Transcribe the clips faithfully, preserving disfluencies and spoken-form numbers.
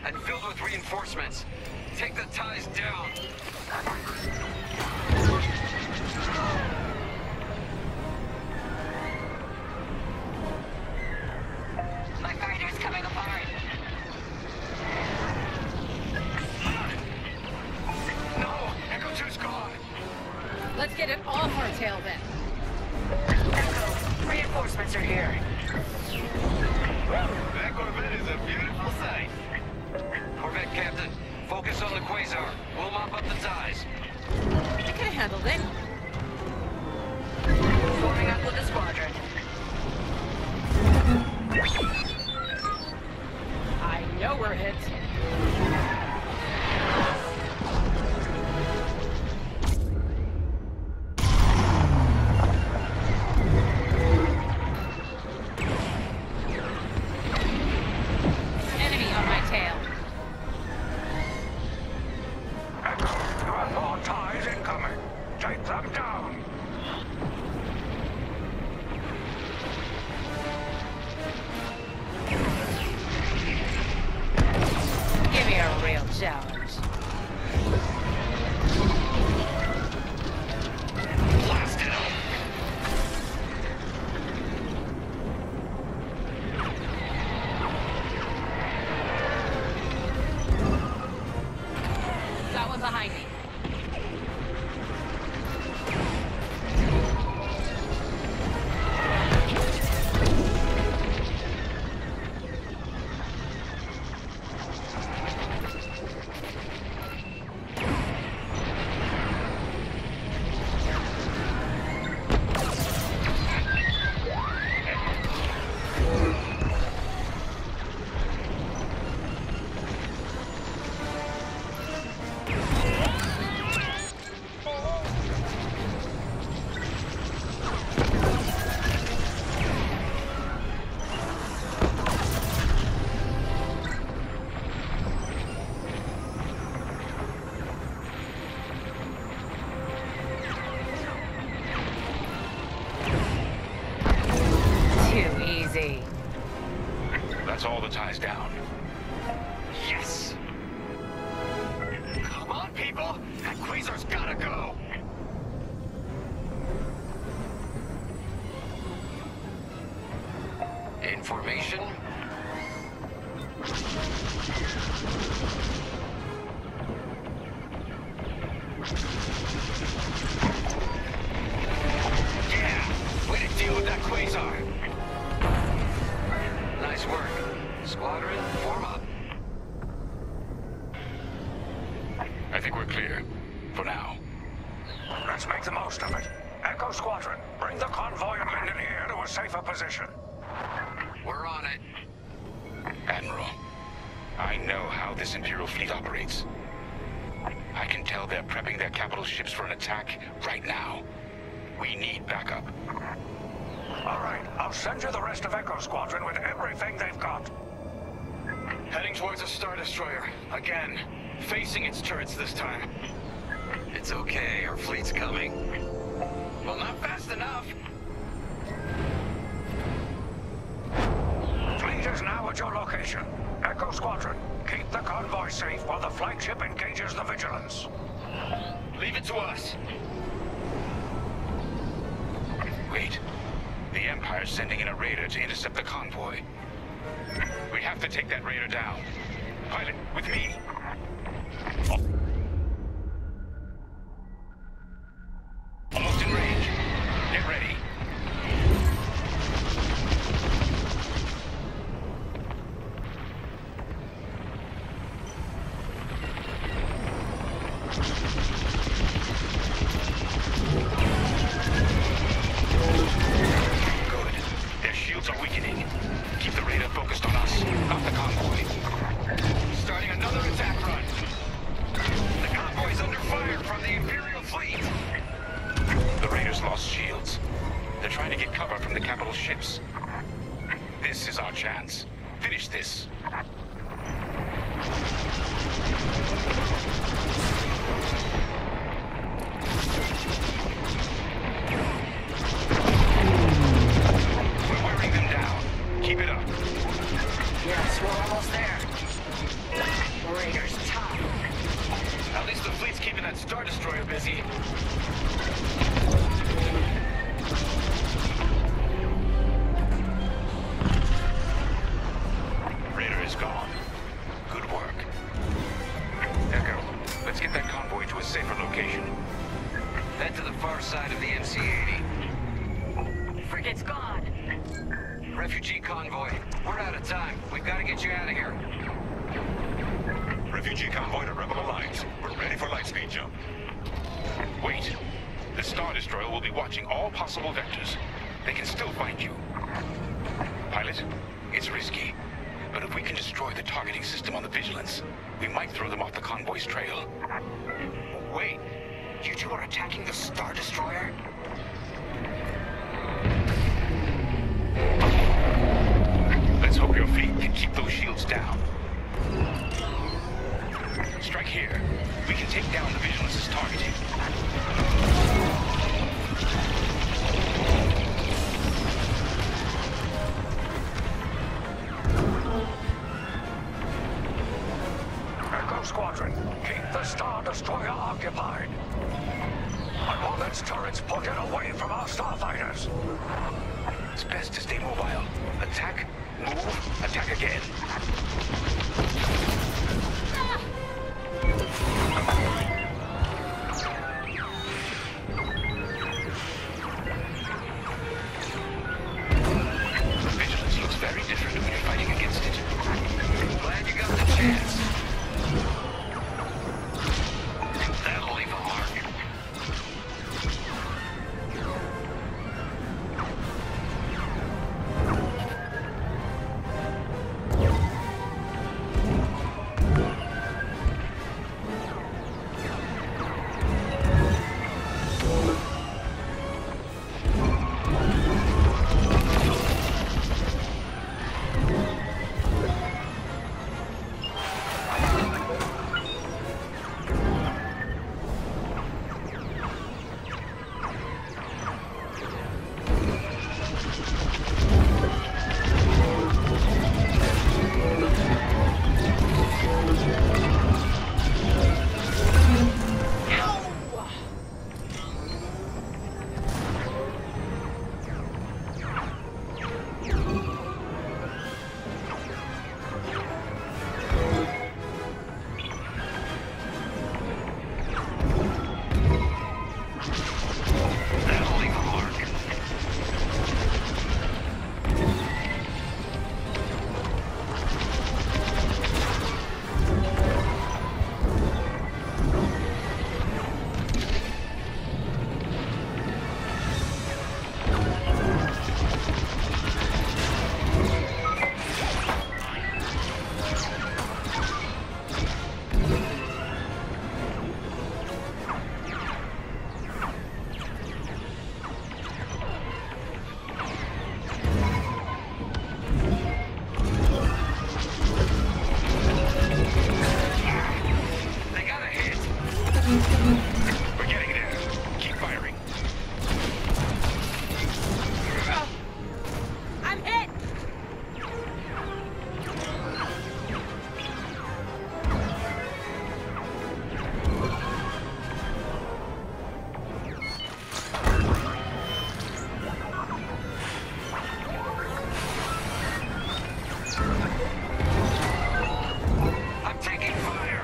and filled with reinforcements. Take the ties down. My fighter's coming apart. No! Echo two's gone! Let's get it off our tail then. Echo, reinforcements are here. That Corvette is a beautiful sight. Corvette Captain, focus on the Quasar. We'll mop up the ties. I can handle it. Forming up with the squadron. I know we're hit. Enemy on my tail. Echo, there are more ties incoming. Take them down. Give me a real challenge. Blast it up! Got one behind me. Too easy. That's all the ties down. Yes! Come on, people! That Quasar's gotta go! In formation. Yeah! Way to deal with that Quasar! Nice work. Squadron, form up. I think we're clear. For now. Let's make the most of it. Echo Squadron, bring the convoy of Linden here to a safer position. We're on it. Admiral, I know how this Imperial fleet operates. I can tell they're prepping their capital ships for an attack right now. We need backup. All right, I'll send you the rest of Echo Squadron with everything they've got. Heading towards a Star Destroyer. Again. Facing its turrets this time. It's okay, our fleet's coming. Well, not fast enough. Fleet is now at your location. Echo Squadron, keep the convoy safe while the flagship engages the Vigilance. Leave it to us. Wait. The Empire's sending in a raider to intercept the convoy. We have to take that raider down. Pilot, with me. Almost in range. Get ready. Good. Their shields are weakening. Keep the radar focused on us, not the convoy. Starting another attack. busy. Raider is gone. Good work. Echo, let's get that convoy to a safer location. Head to the far side of the M C eighty. Frigate's gone. Refugee convoy, we're out of time. We've got to get you out of here. Refugee convoy to Rebel Alliance. We're ready for lightspeed jump. Wait. The Star Destroyer will be watching all possible vectors. They can still find you. Pilot, it's risky. But if we can destroy the targeting system on the Vigilance, we might throw them off the convoy's trail. Wait. You two are attacking the Star Destroyer? Let's hope your fleet can keep those shields down. Strike here. We can take down the Vigilance's targeting. Echo Squadron, keep the Star Destroyer occupied. I want its turrets pointed away from our starfighters. It's best to stay mobile. Attack, move, attack again. Vigilance looks very different when you're fighting against it. Glad you got the chance. That'll leave a mark. We're getting there. Keep firing. I'm hit! I'm taking fire.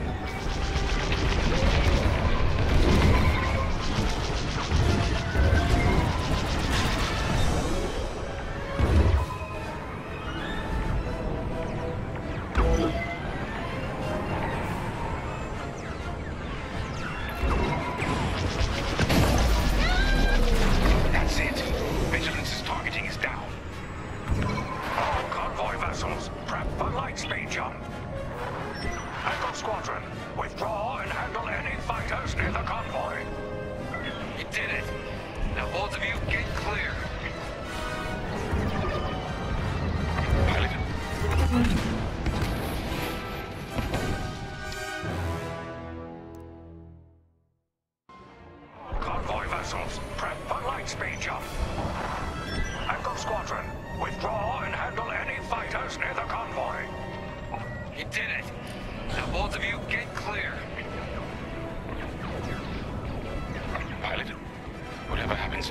That's it. Vigilance's targeting is down. All convoy vessels, prep for lightspeed jump. Echo Squadron, withdraw and handle any fighters near the convoy. You did it. Now both of you get clear. Pilot. Convoy vessels, prep for lightspeed jump. Echo Squadron, withdraw and handle any fighters near the convoy. You did it. Now both of you get clear.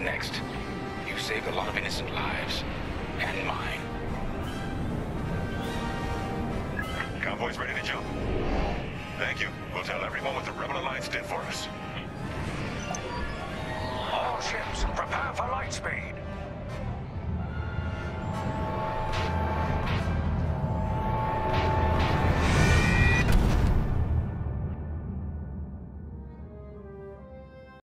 next. You saved a lot of innocent lives. And mine. Convoy's ready to jump. Thank you. We'll tell everyone what the Rebel Alliance did for us. All ships, prepare for light speed.